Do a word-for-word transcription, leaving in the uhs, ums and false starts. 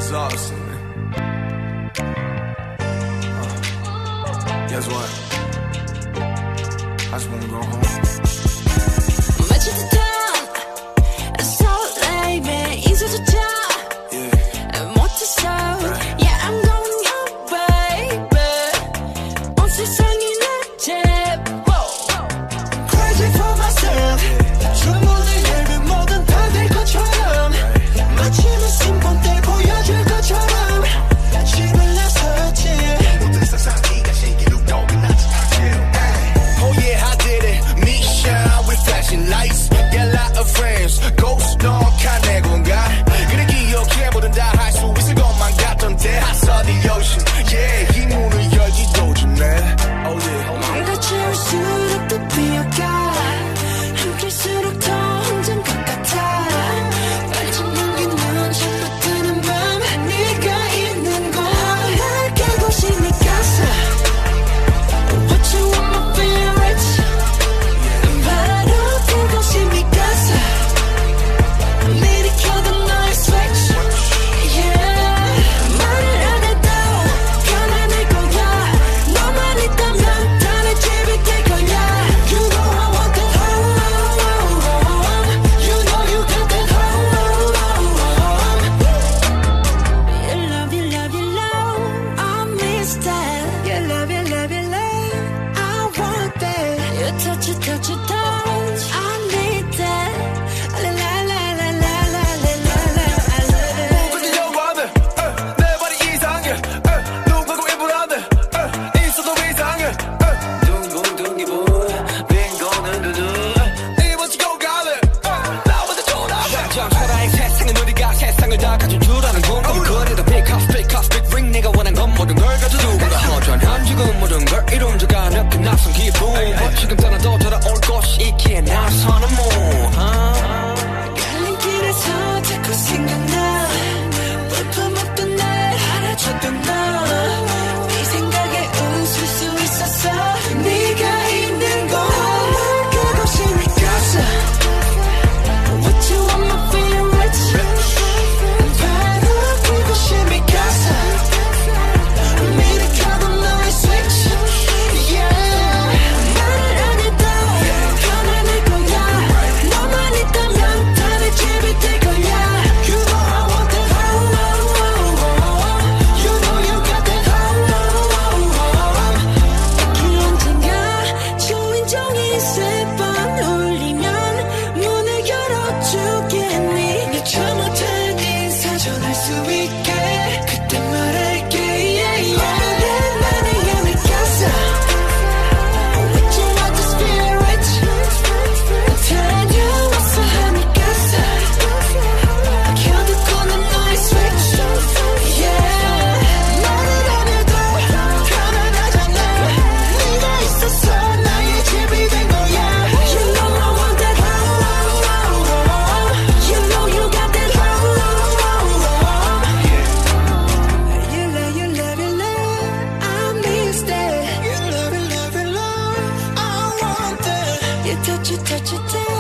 exhausting, man. Uh, guess what? I just wanna go home. Ghost dog 칸내 공간 그래 기억해 뭐든 다 할 수 있을 것만 같던데 I saw the ocean yeah 이 문을 열기도 전에 oh yeah 망가질수록 또 비어가 함께일수록 더 혼잔 것 같아 빨리 연기는 자꾸 뜨는 밤 네가 있는 곳 날 깨고 싶니 가사 What you want my favorites 바로 깨고 싶니 가사 touch it, touch it, touch. I need that. La la la la la la la la la. I love it. 모든 영화들, 내 발이 이상해. 누구고 일부러들, 있어도 이상해. 둥둥둥 기분, 빈거는 두두. 이번지고 갈래. 나보다 돌아가. 참 초라한 세상은 우리가 세상을 다 가진 줄 아는 건 그래도 pick up, pick up, big ring. 내가 원한 건 모든 걸 가져도 뭔가 허전한 지금 모든 걸 이룬 적 아는 그 낯선 기분. 지금 떠나도 돌아올 곳이 있기에 나서는 뭐 갈림길에서 자꾸 생각나 볼품없던 날 알아줬던 너 네 생각에 웃을 수 있었어 네가 있는 곳 가고 싶니 가사 What you want my favorites 바로 가고 싶니 가사 미리켜도 너의 switch yeah touch it, touch it, touch